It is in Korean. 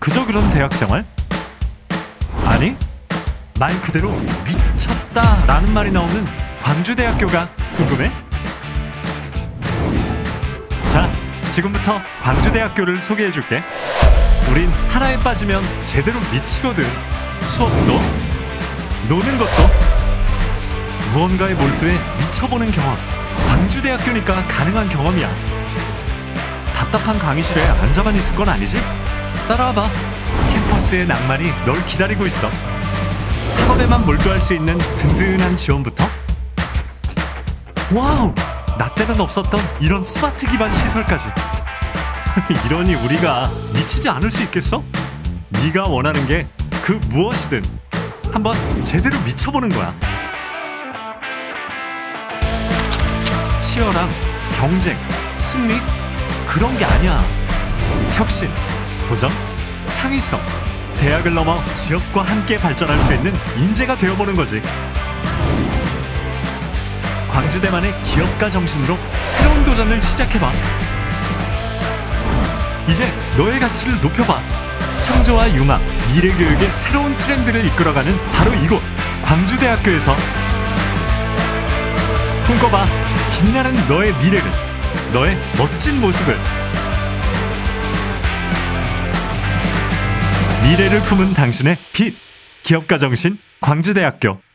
그저 그런 대학생활? 아니, 말 그대로 미쳤다라는 말이 나오는 광주대학교가 궁금해? 자, 지금부터 광주대학교를 소개해줄게. 우린 하나에 빠지면 제대로 미치거든. 수업도, 노는 것도, 무언가에 몰두해 미쳐보는 경험. 광주대학교니까 가능한 경험이야. 답답한 강의실에 앉아만 있을 건 아니지? 따라와봐. 캠퍼스의 낭만이 널 기다리고 있어. 학업에만 몰두할 수 있는 든든한 지원부터, 와우! 나 때는 없었던 이런 스마트 기반 시설까지. 이러니 우리가 미치지 않을 수 있겠어? 네가 원하는 게 그 무엇이든 한번 제대로 미쳐보는 거야. 치열함, 경쟁, 승리? 그런 게 아니야. 혁신, 도전, 창의성, 대학을 넘어 지역과 함께 발전할 수 있는 인재가 되어보는 거지. 광주대만의 기업가 정신으로 새로운 도전을 시작해봐. 이제 너의 가치를 높여봐. 창조와 융합, 미래교육의 새로운 트렌드를 이끌어가는 바로 이곳 광주대학교에서 꿈꿔봐. 빛나는 너의 미래를, 너의 멋진 모습을. 미래를 품은 당신의 빛, 기업가 정신 광주대학교.